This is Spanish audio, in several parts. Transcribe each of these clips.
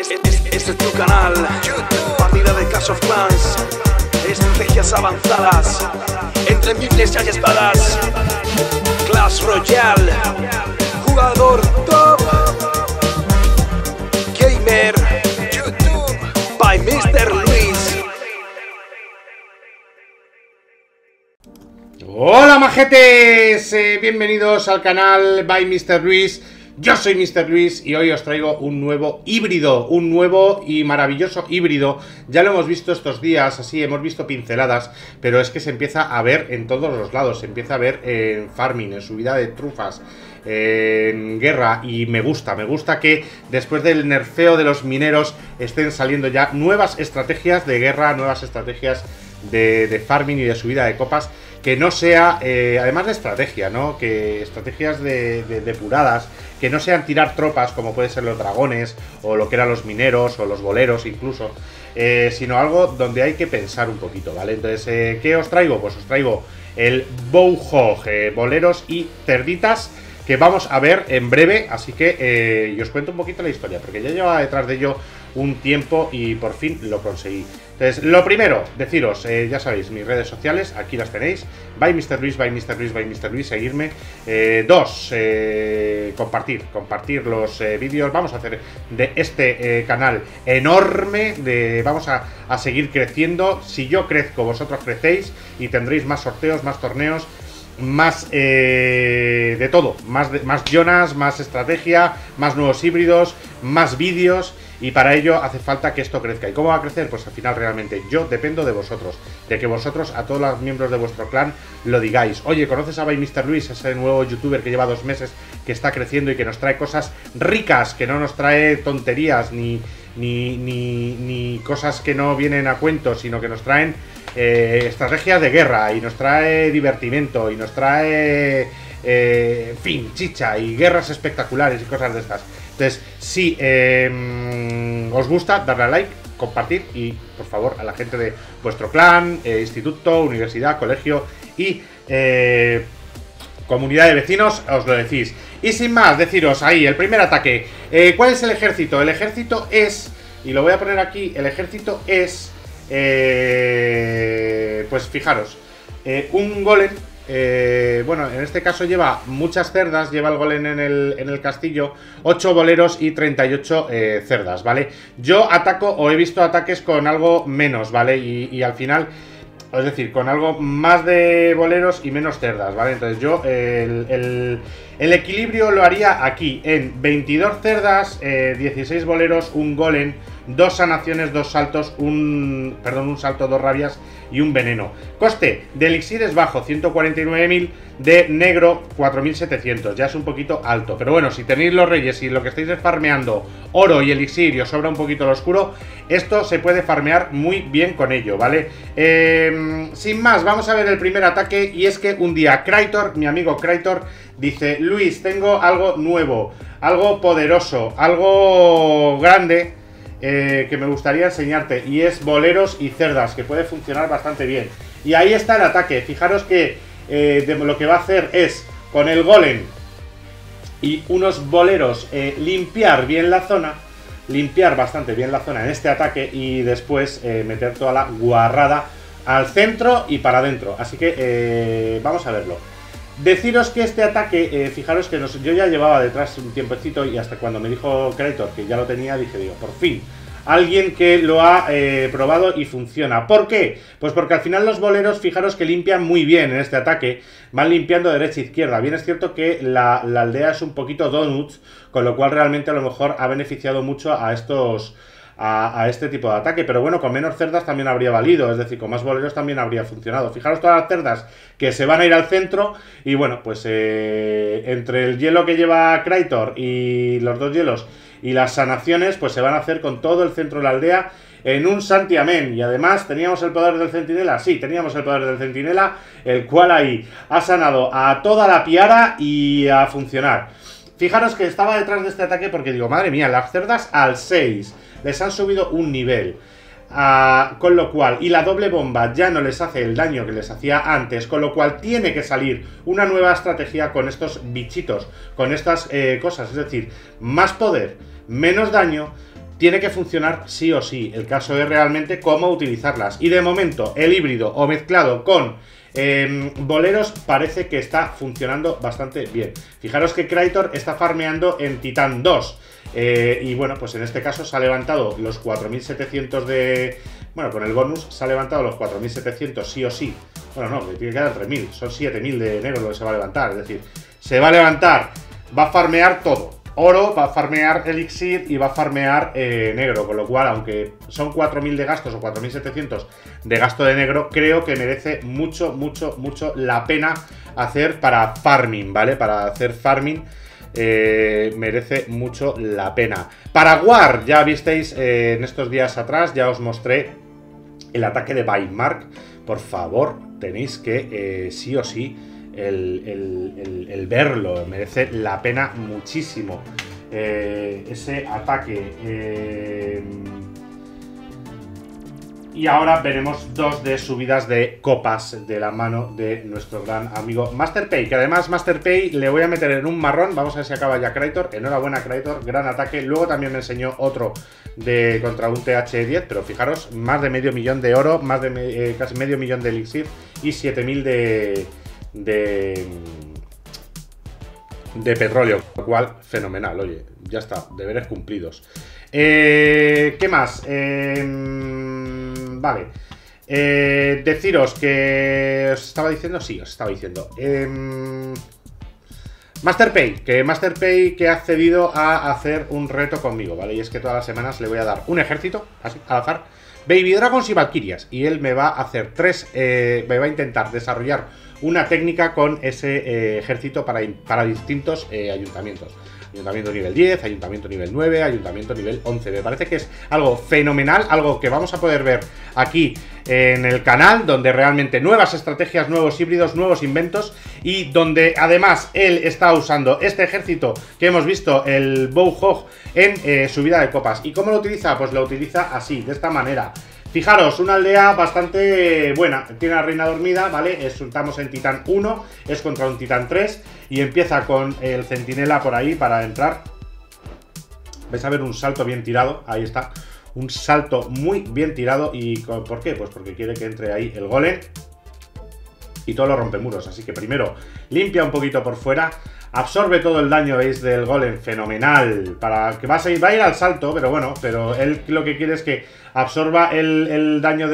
Este es tu canal, partida de Clash of Clans, estrategias avanzadas, entre miles hay espadas, Clash Royale, jugador top, gamer, YouTube, by Mr. Luis. Hola majetes, bienvenidos al canal by Mr. Luis. Yo soy Mr. Luis y hoy os traigo un nuevo híbrido, un nuevo y maravilloso híbrido. Ya lo hemos visto estos días, así hemos visto pinceladas, pero es que se empieza a ver en todos los lados. Se empieza a ver en farming, en subida de trufas, en guerra, y me gusta que después del nerfeo de los mineros estén saliendo ya nuevas estrategias de guerra, nuevas estrategias de farming y de subida de copas, que no sea, además de estrategia, ¿no? Que estrategias depuradas, que no sean tirar tropas como pueden ser los dragones, o lo que eran los mineros, o los boleros incluso, sino algo donde hay que pensar un poquito, ¿vale? Entonces, ¿qué os traigo? Pues os traigo el Bowhog, boleros y cerditas, que vamos a ver en breve, así que yo os cuento un poquito la historia, porque ya llevaba detrás de ello un tiempo y por fin lo conseguí. Entonces, lo primero, deciros, ya sabéis, mis redes sociales, aquí las tenéis, by Mr. Luis, by Mr. Luis, by Mr. Luis, seguirme. Dos, compartir los vídeos. Vamos a hacer de este canal enorme, vamos a seguir creciendo. Si yo crezco, vosotros crecéis y tendréis más sorteos, más torneos, más de todo, más Jonas, más estrategia, más nuevos híbridos, más vídeos, y para ello hace falta que esto crezca. ¿Y cómo va a crecer? Pues al final realmente yo dependo de vosotros, de que vosotros a todos los miembros de vuestro clan lo digáis. Oye, ¿conoces a by Mr. Luis? Ese nuevo youtuber que lleva 2 meses, que está creciendo y que nos trae cosas ricas, que no nos trae tonterías ni cosas que no vienen a cuento, sino que nos traen estrategias de guerra, y nos trae divertimento, y nos trae en fin, chicha y guerras espectaculares y cosas de estas. Entonces, si os gusta, darle a like, compartir, y por favor a la gente de vuestro clan, instituto, universidad, colegio y comunidad de vecinos, os lo decís. Y sin más, deciros ahí, el primer ataque. ¿Cuál es el ejército? El ejército es, y lo voy a poner aquí, el ejército es, pues fijaros, un golem. Bueno, en este caso lleva muchas cerdas, lleva el golem en el castillo, 8 boleros y 38 cerdas, ¿vale? Yo ataco, o he visto ataques con algo menos, ¿vale? Y al final, es decir, con algo más de boleros y menos cerdas, ¿vale? Entonces yo el equilibrio lo haría aquí, en 22 cerdas, 16 boleros, un golem, 2 sanaciones, 2 saltos, un salto, 2 rabias y un veneno. Coste de elixir es bajo, 149.000, de negro 4.700, ya es un poquito alto, pero bueno, si tenéis los reyes y lo que estáis es farmeando oro y elixir y os sobra un poquito lo oscuro, esto se puede farmear muy bien con ello, ¿vale? Sin más, vamos a ver el primer ataque, y es que un día Kraitor, mi amigo Kraitor, dice: Luis, tengo algo nuevo, algo poderoso, algo grande, que me gustaría enseñarte, y es boleros y cerdas, que puede funcionar bastante bien. Y ahí está el ataque. Fijaros que lo que va a hacer es, con el golem y unos boleros, limpiar bien la zona, limpiar bastante bien la zona en este ataque, y después meter toda la guarrada al centro y para adentro. Así que vamos a verlo. Deciros que este ataque, fijaros que yo ya llevaba detrás un tiempecito, y hasta cuando me dijo Kraitor que ya lo tenía, dije, digo, por fin, alguien que lo ha probado y funciona. ¿Por qué? Pues porque al final los boleros, fijaros que limpian muy bien en este ataque, van limpiando derecha e izquierda. Bien es cierto que la aldea es un poquito donuts, con lo cual realmente a lo mejor ha beneficiado mucho a este tipo de ataque, pero bueno, con menos cerdas también habría valido, es decir, con más boleros también habría funcionado. Fijaros todas las cerdas que se van a ir al centro, y bueno, pues entre el hielo que lleva Kraitor y los 2 hielos y las sanaciones, pues se van a hacer con todo el centro de la aldea en un santiamén. Y además, ¿teníamos el poder del centinela? Sí, teníamos el poder del centinela, el cual ahí ha sanado a toda la piara y a funcionar. Fijaros que estaba detrás de este ataque porque digo, madre mía, las cerdas al 6 les han subido un nivel. Con lo cual, y la doble bomba ya no les hace el daño que les hacía antes, con lo cual tiene que salir una nueva estrategia con estos bichitos, con estas cosas, es decir, más poder, menos daño, tiene que funcionar sí o sí. El caso es realmente cómo utilizarlas. Y de momento, el híbrido o mezclado con boleros parece que está funcionando bastante bien. Fijaros que Craiter está farmeando en Titán 2. Y bueno, pues en este caso se ha levantado los 4700 de... Bueno, con el bonus se ha levantado los 4700 sí o sí. Bueno, no, tiene que quedar 3000. Son 7000 de negro lo que se va a levantar. Es decir, se va a levantar, va a farmear todo. Oro, va a farmear elixir y va a farmear negro, con lo cual, aunque son 4000 de gastos o 4700 de gasto de negro, creo que merece mucho, mucho, mucho la pena hacer para farming, ¿vale? Para hacer farming merece mucho la pena. Para War, ya visteis en estos días atrás, ya os mostré el ataque de Buymark. Por favor, tenéis que sí o sí el verlo, merece la pena muchísimo ese ataque. Y ahora veremos dos de subidas de copas de la mano de nuestro gran amigo Masterpay, que además Masterpay le voy a meter en un marrón. Vamos a ver si acaba ya Craiter. Enhorabuena Craiter, gran ataque. Luego también me enseñó otro de contra un TH10, pero fijaros, más de medio millón de oro, más de casi medio millón de elixir y 7000 de petróleo, lo cual fenomenal. Oye, ya está, deberes cumplidos. ¿Qué más? Vale, deciros que os estaba diciendo, sí, os estaba diciendo Masterpay, que ha accedido a hacer un reto conmigo, ¿vale? Y es que todas las semanas le voy a dar un ejército, así, al azar, Baby Dragons y Valkyrias, y él me va a hacer me va a intentar desarrollar una técnica con ese ejército para distintos ayuntamientos. Ayuntamiento nivel 10, ayuntamiento nivel 9, ayuntamiento nivel 11. Me parece que es algo fenomenal, algo que vamos a poder ver aquí en el canal, donde realmente nuevas estrategias, nuevos híbridos, nuevos inventos, y donde además él está usando este ejército que hemos visto, el Bowhog, en subida de copas. ¿Y cómo lo utiliza? Pues lo utiliza así, de esta manera. Fijaros, una aldea bastante buena. Tiene a la reina dormida, ¿vale? Estamos en Titán 1, es contra un Titán 3 y empieza con el centinela por ahí para entrar. Vais a ver un salto bien tirado, ahí está. Un salto muy bien tirado. ¿Y por qué? Pues porque quiere que entre ahí el golem y todo lo rompemuros. Así que primero limpia un poquito por fuera. Absorbe todo el daño, veis, del golem, fenomenal. Para que va a ir al salto, pero bueno, pero él lo que quiere es que absorba el daño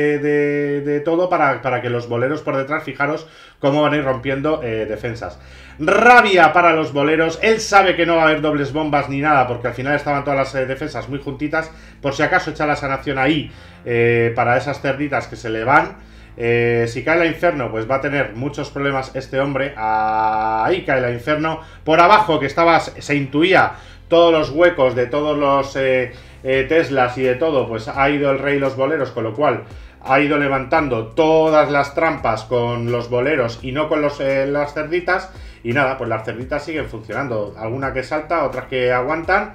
de todo para que los boleros por detrás, fijaros cómo van a ir rompiendo defensas. Rabia para los boleros, él sabe que no va a haber dobles bombas ni nada, porque al final estaban todas las defensas muy juntitas. Por si acaso echa la sanación ahí para esas cerditas que se le van. Si cae la Inferno, pues va a tener muchos problemas este hombre. Ahí cae la Inferno. Por abajo, que se intuía todos los huecos de todos los Teslas y de todo, pues ha ido el rey y los boleros, con lo cual ha ido levantando todas las trampas con los boleros y no con las cerditas. Y nada, pues las cerditas siguen funcionando. Alguna que salta, otras que aguantan.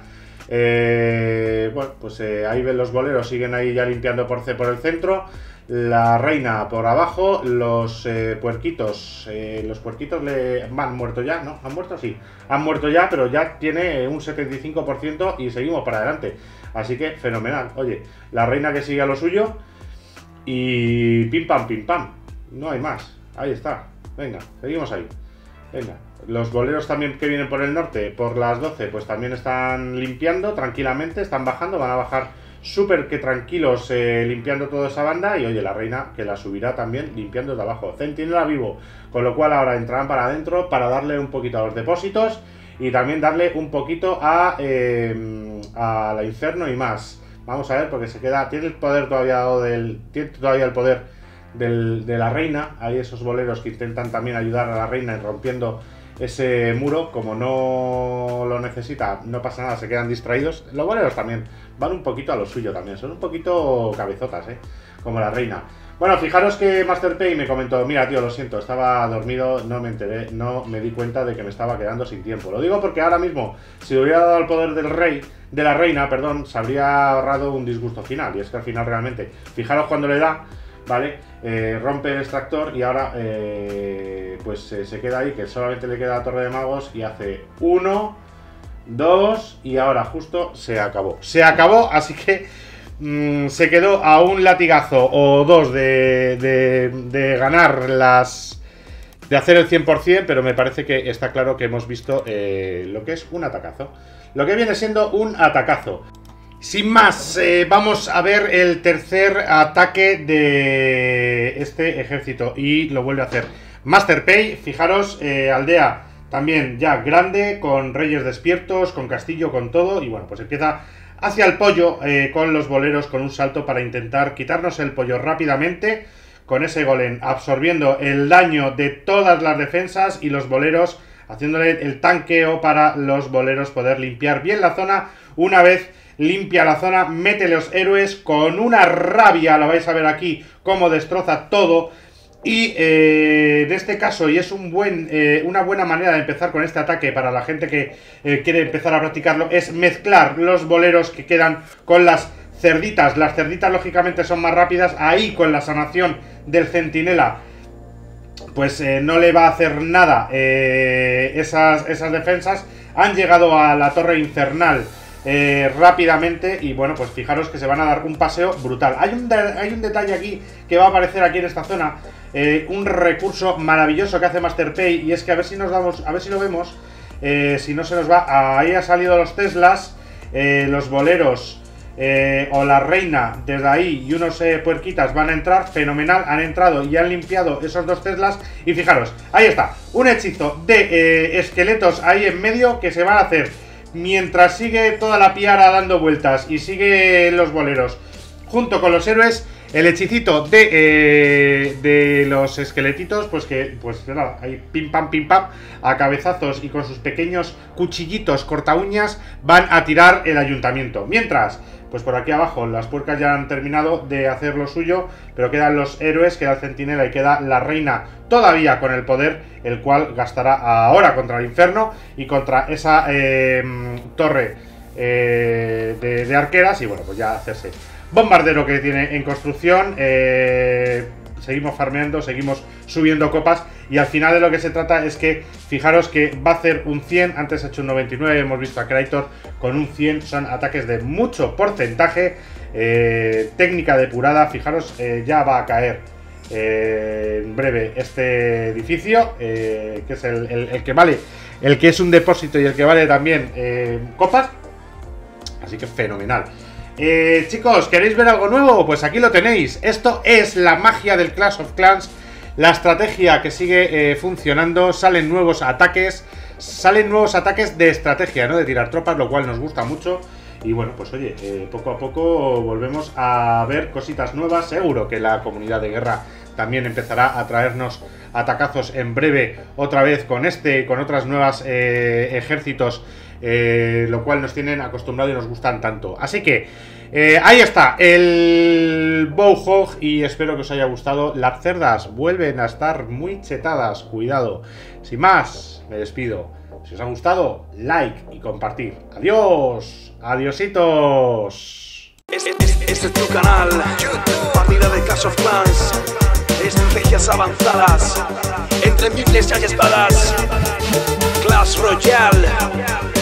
Bueno, pues ahí ven los boleros, siguen ahí ya limpiando por el centro. La reina por abajo, los puerquitos han muerto ya, ¿no? ¿Han muerto? Sí, han muerto ya, pero ya tiene un 75% y seguimos para adelante. Así que fenomenal. Oye, la reina que sigue a lo suyo y pim pam, no hay más. Ahí está, venga, seguimos ahí. Venga, los boleros también que vienen por el norte, por las 12, pues también están limpiando tranquilamente, están bajando, van a bajar súper que tranquilos, limpiando toda esa banda. Y oye, la reina que la subirá también limpiando de abajo. Centinela vivo, con lo cual ahora entrarán para adentro para darle un poquito a los depósitos y también darle un poquito a la Inferno y más. Vamos a ver, porque tiene el poder todavía tiene todavía el poder de la reina. Hay esos boleros que intentan también ayudar a la reina rompiendo ese muro. Como no lo necesita, no pasa nada, se quedan distraídos. Los boleros también van un poquito a lo suyo también, son un poquito cabezotas, como la reina. Bueno, fijaros que Masterpay me comentó: mira, tío, lo siento, estaba dormido, no me enteré, no me di cuenta de que me estaba quedando sin tiempo. Lo digo porque ahora mismo, si hubiera dado el poder de la reina, perdón, se habría ahorrado un disgusto final. Y es que al final realmente, fijaros cuando le da, ¿vale? Rompe el extractor y ahora pues se queda ahí, que solamente le queda la torre de magos y hace 1, 2 y ahora justo se acabó. Se acabó, así que se quedó a un latigazo o dos de ganar las... de hacer el 100%, pero me parece que está claro que hemos visto lo que es un atacazo. Lo que viene siendo un atacazo. Sin más, vamos a ver el tercer ataque de este ejército. Y lo vuelve a hacer Master Pay. Fijaros, aldea también ya grande, con reyes despiertos, con castillo, con todo. Y bueno, pues empieza hacia el pollo con los boleros, con un salto para intentar quitarnos el pollo rápidamente. Con ese golem absorbiendo el daño de todas las defensas y los boleros haciéndole el tanqueo para los boleros poder limpiar bien la zona. Una vez limpia la zona, mete los héroes con una rabia, lo vais a ver aquí, cómo destroza todo. Y en este caso, y es una buena manera de empezar con este ataque para la gente que quiere empezar a practicarlo, es mezclar los boleros que quedan con las cerditas. Las cerditas lógicamente son más rápidas, ahí con la sanación del centinela pues no le va a hacer nada esas defensas. Han llegado a la torre infernal rápidamente y bueno, pues fijaros que se van a dar un paseo brutal. Hay un detalle aquí que va a aparecer aquí en esta zona, un recurso maravilloso que hace Master Pay, y es que a ver si nos damos, a ver si lo vemos, si no se nos va. Ahí ha salido los Teslas, los boleros o la reina desde ahí y unos puerquitas van a entrar, fenomenal, han entrado y han limpiado esos dos Teslas. Y fijaros, ahí está, un hechizo de esqueletos ahí en medio que se van a hacer mientras sigue toda la piara dando vueltas y sigue los boleros junto con los héroes. El hechicito de los esqueletitos, pues que, pues nada, ahí pim pam, a cabezazos y con sus pequeños cuchillitos corta uñas van a tirar el ayuntamiento. Mientras, pues por aquí abajo las puercas ya han terminado de hacer lo suyo, pero quedan los héroes, queda el centinela y queda la reina todavía con el poder, el cual gastará ahora contra el infierno y contra esa torre de arqueras. Y bueno, pues ya hacerse bombardero que tiene en construcción. Seguimos farmeando, seguimos subiendo copas y al final de lo que se trata es que fijaros que va a hacer un 100, antes ha hecho un 99, hemos visto a Krator con un 100, son ataques de mucho porcentaje, técnica depurada. Fijaros, ya va a caer en breve este edificio, que es el que vale, el que es un depósito y el que vale también copas, así que fenomenal. Chicos, ¿queréis ver algo nuevo? Pues aquí lo tenéis. Esto es la magia del Clash of Clans, la estrategia que sigue funcionando. Salen nuevos ataques de estrategia, ¿no? De tirar tropas, lo cual nos gusta mucho. Y bueno, pues oye, poco a poco volvemos a ver cositas nuevas. Seguro que la comunidad de guerra también empezará a traernos atacazos en breve, otra vez con otras nuevas ejércitos, lo cual nos tienen acostumbrados y nos gustan tanto. Así que ahí está el Bowhog y espero que os haya gustado. Las cerdas vuelven a estar muy chetadas, cuidado. Sin más, me despido. Si os ha gustado, like y compartir. Adiós, adiositos. Este es tu canal, partida de Clash of Clans, estrategias avanzadas, entre miles y espadas, Clash Royale.